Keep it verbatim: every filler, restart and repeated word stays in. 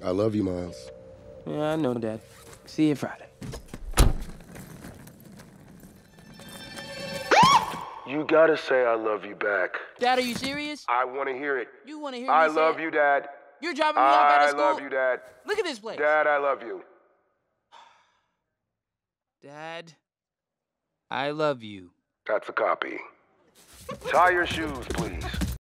I love you, Miles. Yeah, I know, Dad. See you Friday. You gotta say I love you back. Dad, are you serious? I want to hear it. You want to hear me I say love it? you, Dad. You're dropping me off out of school? I love you, Dad. Look at this place. Dad, I love you. Dad, I love you. That's a copy. Tie your shoes, please.